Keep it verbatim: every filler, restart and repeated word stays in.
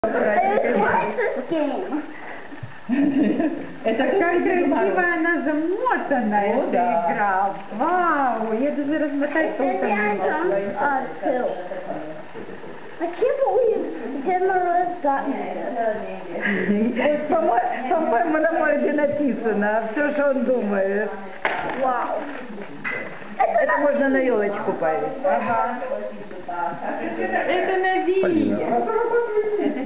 Это как красиво она замотана, О, эта да. игра. Вау, я даже размотать толком не могла. I can't believe General got me. По-моему, на морде написано все, что он думает. Wow. Это можно на елочку повесить. Ага. Это на видео. Полина. Это